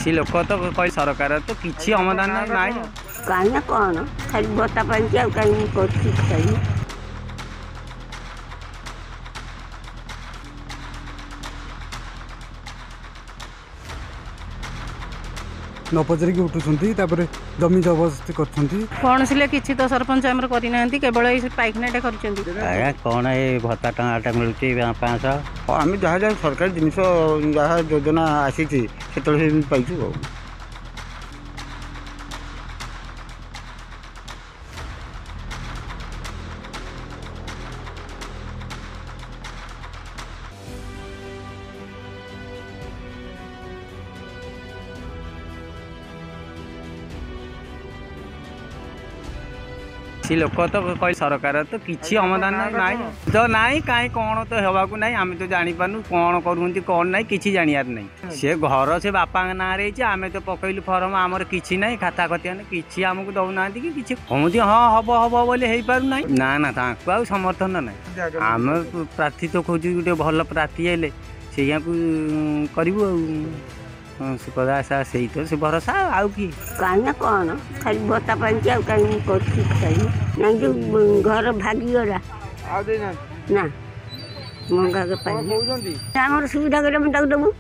କିଛି ଲୋକ ତ କହି ସରକାର ତ କିଛି ଅମଦାନ ନାହିଁ କାହିଁ ନା କ'ଣ ଖାଲି ଭତ୍ତା ପାଇଛି ଆଉ କାହିଁ କରୁଛି ଖାଲି न पचारिक उठुंट जमी जबरदस्ती कर किसी तो सरपंच आमर करना केवल पाइखाना कर कौन ये भत्ता टाटा मिलूँ 500 आम जहाँ जहाँ सरकारी जिन जहाँ योजना आसी पाइचु किसी लोक तो कही सरकार तो किसी अमदान ना तो नाई कहीं कौन तो हवाक ना आम तो जापारू कौन करुँच कौन ना कि जानवर ना सी घर से बापा ना आम तो पकईलु फर्म आमर कि ना खाता खतिया कि आमको दौना कि कहते हाँ हम हम बोले हो पार ना ना आ समर्थन ना आम प्रार्थी तो खोजु गोटे भल प्रार्थी हेले से करूँ सुखदा आशा से ही तो से भरोसा आउ कि कहीं ना कौन खाली भत्ता पाइছি ଆଉ କାହିଁ କରୁଛି ଖାଲି ନା जो घर भागीगला ना मंगा के पाई हमर सुविधा करे हम ताक देबू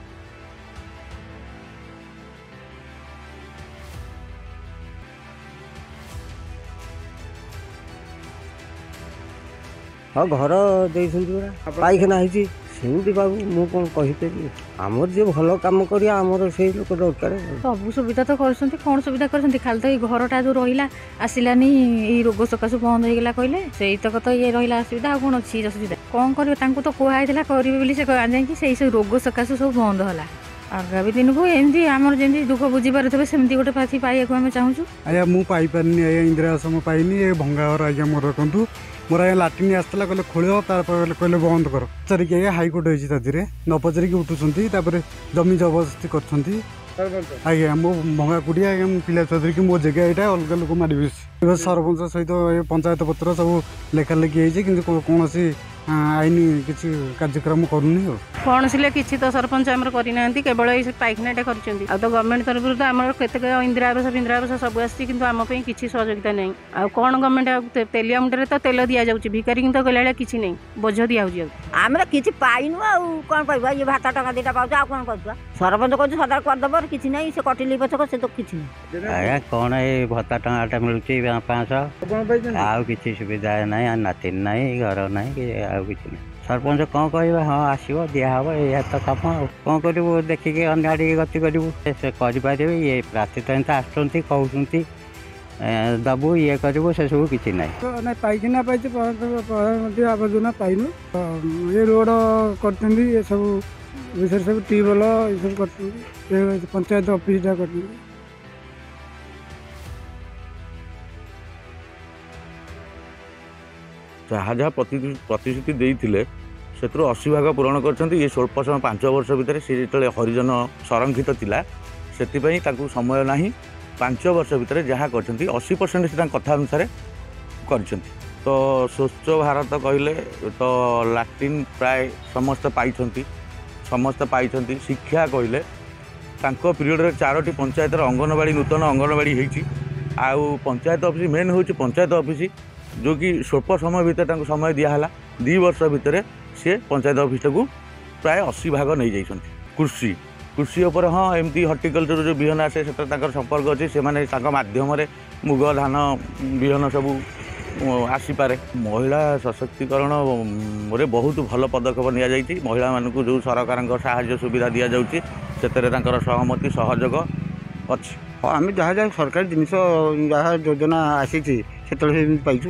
हाँ घर दे पाइखाना है सेमती बाबू मु कौन कहीपरि आमर जो भल कम कर से लोक दरकार सब सुविधा तो कौन सुविधा कर खाली तो ये घरटा जो रहा आसलानी ये रोग सकाशु बंद होगा कहले से तक तो ये रहा असुविधा आ कौन अच्छी असुविधा कौन कर तो कहला करेंगे से जाकि रोग सकाशु सब बंद है आगामी दिन को एमती आमर जमी दुख बुझी पारे सेमती गोटे प्रार्थी पाइबा आम चाहूँ आज्ञा मुझे इंदिरा आवास पाइनी भंगा घर आज्ञा मोर रखु मोर आज्ञा लाट्रिन आसला कहले खोल कहले बंद कर पचारिक आज्ञा हाईकोर्ट होती न पचारिक उठुंट जमी जबरदस्ती कर आज्ञा मो भंगा कुड़िया आज्ञा पिला चौधरी की मो जगह यहाँ अलग लोक मारे सरपंच सहित पंचायत पत्र सब लेखालेखी कौन आईन किसी कार्यक्रम करूनी कौन से किसी तो सरपंच आमर करना केवल ये पाइखाना कर तो गवर्नमेंट तरफ तो आम के इंदिरा आवास सब आसी आम किसी सहयोगिता नहीं आ कौन गवर्नमेंट तेलिया मुंडे तो तेल दि जाऊँगी भिकारी तो कहला किसी नहीं बोझ दि आम किसी पाइनु कौन कह ये भात टका दीटा पाच कौन कर सरपंच कह सदा करदेव किसी ना से कटिली पचक से तो किसी नहीं कौन ये भत्ता टाटा मिलूँ 500 आउ कि सुविधा ना नाति ना घर ना कि सरपंच कौन कह हाँ आसो दिहब या तो कम कौन करूँ देखिए अन्य गति करूँ करें ये प्रार्थी तो आसुँच कहते दबू ये करूँ से सब किसी ना पाइखाना पाई आवेदन पाइनु ये रोड कर सब विषय सब ट्यूबवेल ये सब कर पंचायत ऑफिस कर जहाँ जहाँ प्रतिश्रुति देते से 80 भाग पूरण कर स्वल्प समय 5 वर्ष भितर सी जो हरिजन संरक्षित थिला से समय ना 5 वर्ष भितर जहाँ कर 80% से कथा अनुसार कर तो स्वच्छ भारत कहले तो लैट्रिन प्राय समस्त पाई शिक्षा कहले पीरियड 4टी पंचायत अंगनवाड़ी नूतन अंगनवाड़ी होती आउ पंचायत ऑफिस मेन हूँ पंचायत ऑफिस जो कि स्वल्प समय भितर समय दिहला 2 वर्ष भितर सी पंचायत ऑफिस को प्राय 80 भाग नहीं जाइछन कृषि उपर हाँ एमती हर्टिकल्चर जो बिहन आसे संपर्क अच्छे से मध्यम मुग धान बिहन सब आसीपे महिला सशक्तिकरण रे बहुत भल पदक्षेप नि जाइछि महिला मानक जो सरकार साहाय्य सुविधा दि जाउछि सेतरे तांकर सहमति सहयोग अच्छी हाँ आम जहाँ जहाँ सरकारी जिन जहाँ योजना आसी पाइचु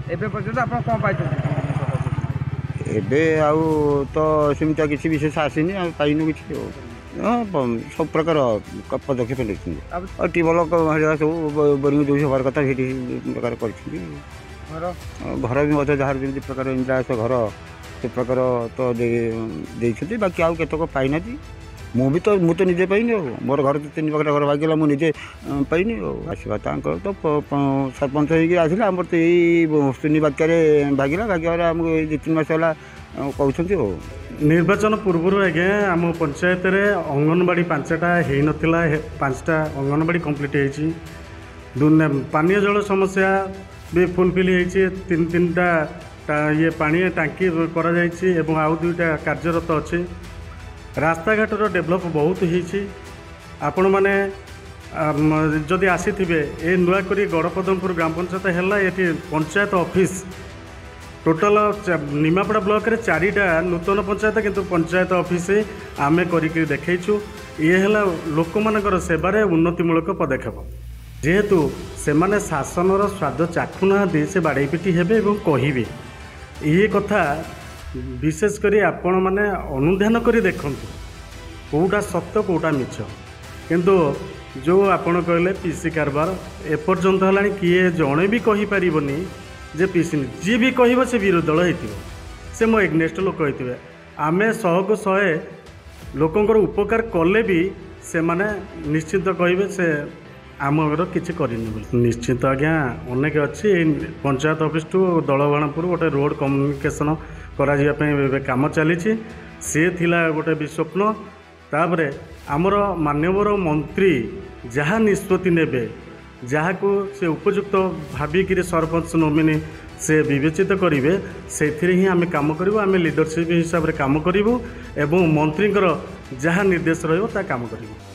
एबे आउ तो सेमती किसी विशेष आसीनी पाइनु किसी सब प्रकार पदक्षेप लेकिन ट्यूबवेल सब बोरिंग जो हबार कथा प्रकार कर घर भी जहाँ जमी प्रकार इंदिरा आवास घर से प्रकार तो देखते बाकी आउ केतक पाइना मुझे निजे पाइनि मोर घर 3 पाखा घर भागला मुझे पाइनि आसवा तो सरपंच होकर आम तो यही शून्य बात्यार भागला भाग्य आमको 2-3 मास है कहते ନିର୍ବାଚନ ପୂର୍ବରୁ ଆଜ୍ଞା ଆମ ପଞ୍ଚାୟତରେ ଅଙ୍ଗନବାଡ଼ି 5ଟା ହେଇନଥିଲା, 5ଟା ଅଙ୍ଗନବାଡ଼ି କମ୍ପ୍ଲିଟ୍ ହେଇଛି। ପାନୀୟ ଜଳ ସମସ୍ୟା ବି ଫୁଲଫିଲ୍ ହେଇଛି, 3ଟା ଇଏ ପାଣି ଟାଙ୍କି କରାଯାଇଛି ଏବଂ ଆଉ 2ଟା କାର୍ଯ୍ୟରତ ଅଛି। ରାସ୍ତାଘାଟର ଡେଭଲପ୍ ବହୁତ ହେଇଛି। ଆପଣମାନେ ଯଦି ଆସିଥିବେ, ଏ ନୂଆକରି ଗଡ଼ପଦମପୁର ଗ୍ରାମ ପଞ୍ଚାୟତ ହେଲା, ଏଠି ପଞ୍ଚାୟତ ଅଫିସ୍ ଟୋଟାଲ ନିମାପଡ଼ା ବ୍ଲକରେ 4ଟା ନୂତନ ପଞ୍ଚାୟତ, କିନ୍ତୁ ପଞ୍ଚାୟତ ଅଫିସ୍ ଆମେ କରିକି ଦେଖେଇଛୁ। ଇଏ ହେଲା ଲୋକମାନଙ୍କର ସେବାରେ ଉନ୍ନତିମୂଳକ ପଦକ୍ଷେପ। ଯେହେତୁ ସେମାନେ ଶାସନର ସ୍ୱାଦ ଚାଖୁନାହାନ୍ତି, ସେ ବାଡ଼େଇ ପିଟି ହେବେ ଏବଂ କହିବେ। ଏ କଥା ବିଶେଷ କରି ଆପଣମାନେ ଅନୁଧ୍ୟାନ କରି ଦେଖନ୍ତୁ, କେଉଁଟା ସତ କେଉଁଟା ମିଛ। କିନ୍ତୁ ଯେଉଁ ଆପଣ କହିଲେ ପିସି କାରବାର, ଏପର୍ଯ୍ୟନ୍ତ ହେଲାଣି କିଏ ଜଣେ ବି କହିପାରିବନି ଯେ ପିସି। ଯିଏ ବି କହିବ ସେ ବିରୋଧୀ ଦଳ ହେଇଥିବ, ସେ ମୋ ଏଗ୍ନେଷ୍ଟ ଲୋକ ହେଇଥିବେ। ଆମେ 100କୁ 100 ଲୋକଙ୍କର ଉପକାର କଲେ ବି ସେମାନେ ନିଶ୍ଚିତ କହିବେ ସେ ଆମର କିଛି କରିନି ବୋଲି। ନିଶ୍ଚିତ ଆଜ୍ଞା ଅନେକ ଅଛି। ଏଇ ପଞ୍ଚାୟତ ଅଫିସ୍ ଟୁ ଦଳବାଣପୁର ଗୋଟେ ରୋଡ଼ କମ୍ୟୁନିକେସନ୍ କରାଯିବା ପାଇଁ ଏବେ କାମ ଚାଲିଛି। ସେ ଥିଲା ଗୋଟେ ବି ସ୍ୱପ୍ନ। ତାପରେ ଆମର ମାନ୍ୟବର ମନ୍ତ୍ରୀ ଯାହା ନିଷ୍ପତ୍ତି ନେବେ, ଯାହାକୁ ସେ ଉପଯୁକ୍ତ ଭାବିକିରି ସରପଞ୍ଚ ନୋମିନି ସେ ବିବେଚିତ କରିବେ, ସେଥିରେ ହିଁ ଆମେ କାମ କରିବୁ। ଆମେ ଲିଡରସିପ୍ ହିସାବରେ କାମ କରିବୁ ଏବଂ ମନ୍ତ୍ରୀଙ୍କର ଯାହା ନିର୍ଦ୍ଦେଶ ରହିବ ତା କାମ କରିବୁ।